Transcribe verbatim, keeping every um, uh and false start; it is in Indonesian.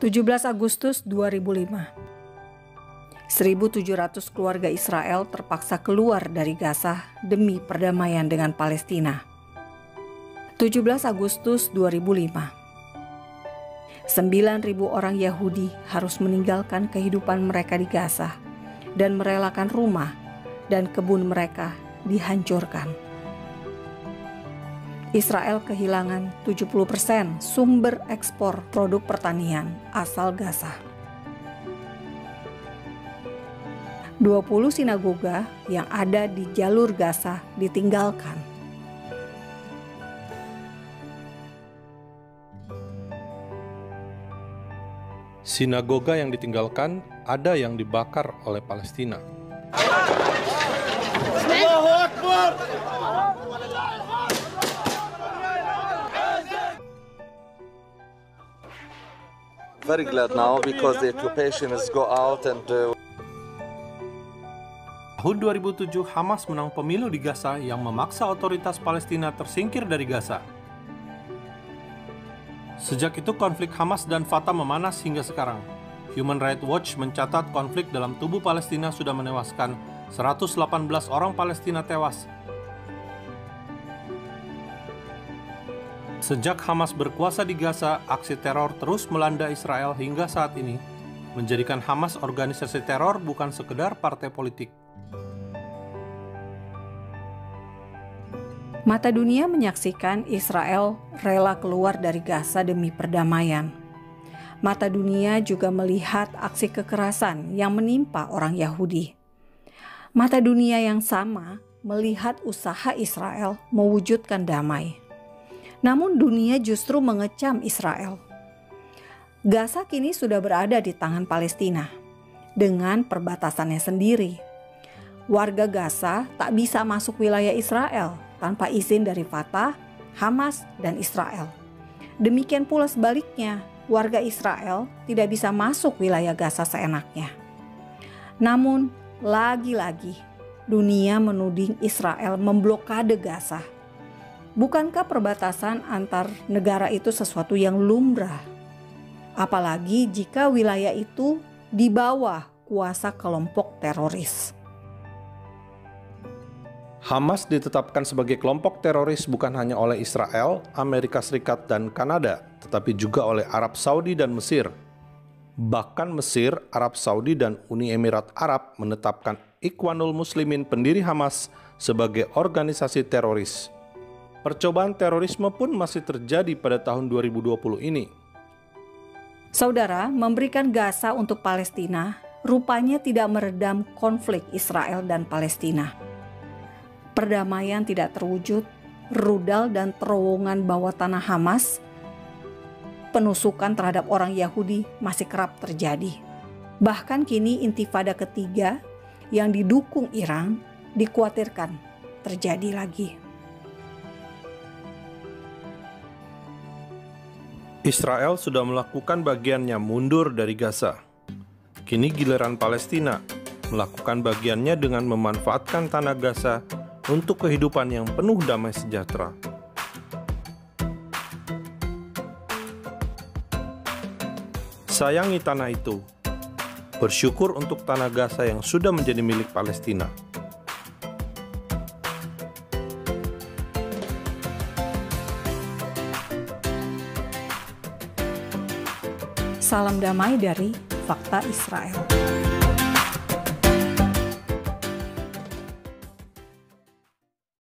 tujuh belas Agustus dua ribu lima. seribu tujuh ratus keluarga Israel terpaksa keluar dari Gaza demi perdamaian dengan Palestina. tujuh belas Agustus dua ribu lima. sembilan ribu orang Yahudi harus meninggalkan kehidupan mereka di Gaza dan merelakan rumah dan kebun mereka dihancurkan. Israel kehilangan tujuh puluh persen sumber ekspor produk pertanian asal Gaza. dua puluh sinagoga yang ada di jalur Gaza ditinggalkan. Sinagoga yang ditinggalkan, ada yang dibakar oleh Palestina. Very glad now because the occupation is go out and uh... Tahun dua ribu tujuh, Hamas menang pemilu di Gaza yang memaksa otoritas Palestina tersingkir dari Gaza. Sejak itu konflik Hamas dan Fatah memanas hingga sekarang. Human Rights Watch mencatat konflik dalam tubuh Palestina sudah menewaskan seratus delapan belas orang Palestina tewas. Sejak Hamas berkuasa di Gaza, aksi teror terus melanda Israel hingga saat ini, menjadikan Hamas organisasi teror bukan sekedar partai politik. Mata dunia menyaksikan Israel rela keluar dari Gaza demi perdamaian. Mata dunia juga melihat aksi kekerasan yang menimpa orang Yahudi. Mata dunia yang sama melihat usaha Israel mewujudkan damai. Namun dunia justru mengecam Israel. Gaza kini sudah berada di tangan Palestina dengan perbatasannya sendiri. Warga Gaza tak bisa masuk wilayah Israel tanpa izin dari Fatah, Hamas, dan Israel. Demikian pula sebaliknya, warga Israel tidak bisa masuk wilayah Gaza seenaknya. Namun, lagi-lagi dunia menuding Israel memblokade Gaza. Bukankah perbatasan antar negara itu sesuatu yang lumrah? Apalagi jika wilayah itu di bawah kuasa kelompok teroris. Hamas ditetapkan sebagai kelompok teroris bukan hanya oleh Israel, Amerika Serikat, dan Kanada, tetapi juga oleh Arab Saudi dan Mesir. Bahkan Mesir, Arab Saudi, dan Uni Emirat Arab menetapkan Ikhwanul Muslimin pendiri Hamas sebagai organisasi teroris. Percobaan terorisme pun masih terjadi pada tahun dua ribu dua puluh ini. Saudara, memberikan Gaza untuk Palestina rupanya tidak meredam konflik Israel dan Palestina. Perdamaian tidak terwujud, rudal dan terowongan bawah tanah Hamas, penusukan terhadap orang Yahudi masih kerap terjadi. Bahkan kini intifada ketiga yang didukung Iran dikhawatirkan terjadi lagi. Israel sudah melakukan bagiannya mundur dari Gaza. Kini giliran Palestina melakukan bagiannya dengan memanfaatkan tanah Gaza untuk kehidupan yang penuh damai sejahtera. Sayangi tanah itu. Bersyukur untuk tanah Gaza yang sudah menjadi milik Palestina. Salam damai dari Fakta Israel.